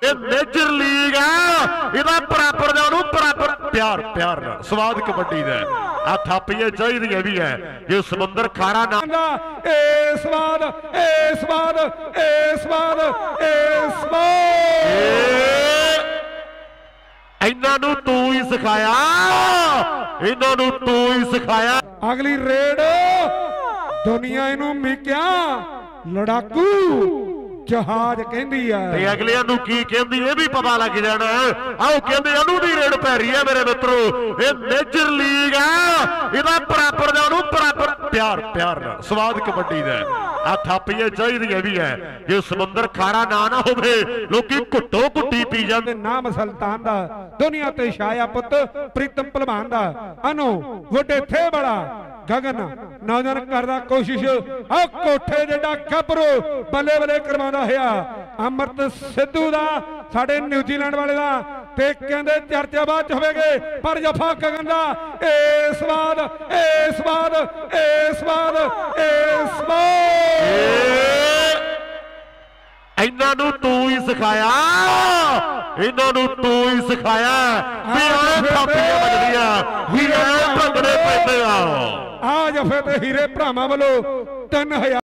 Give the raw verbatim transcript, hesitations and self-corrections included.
ये major league है इहदा बराबर दा ओनू बराबर प्यार प्यार नाल स्वाद कबड्डी दा आ थापियां चाहिदियां भी है जे समुंदर खारा ना ए स्वाद ए स्वाद ए स्वाद ए स्वाद इन्हां तू ही सिखाया इन्हां तू ही सिखाया। अगली रेड दुनिया इनू मिक्या लड़ाकू जहाज कहंदी है अगलियां नू की कहंदी ये भी पता लग जाना आओ कहंदे अनु दी रेड पै रही है मेरे मित्रों ये मेजर लीग है इहदा बराबर दा ओनू बराबर प्यार प्यार नाल स्वाद कबड्डी दा आ थापियां चाहिदियां भी है जे समुंदर खारा ना ना होवे लोकी घुट्टो घुट्टी पी जांदे। नाम सुल्तान दा दुनिया ते छाया पुत प्रीतम पहलवान दा अनु वड्डे थे बड़ा गगन नौजन करदा कोशिश आ कोठे जेड़ा गबरू बल्ले बल्ले करवांदा होया अमृत सिद्धू दा साडे न्यूजीलैंड वाले दा ते कहंदे चर्चा बाद होवेगे पर जफा गगन दा ए स्वाद ए स्वाद ए स्वाद ए स्वाद इन्हां नू तू ही सिखाया इन्हां नू तू ही सिखाया भी आ थापियां बजदियां हीरे भंगड़े पैंदे आ आ जफे ते हीरे भरावां वालों तीन हजार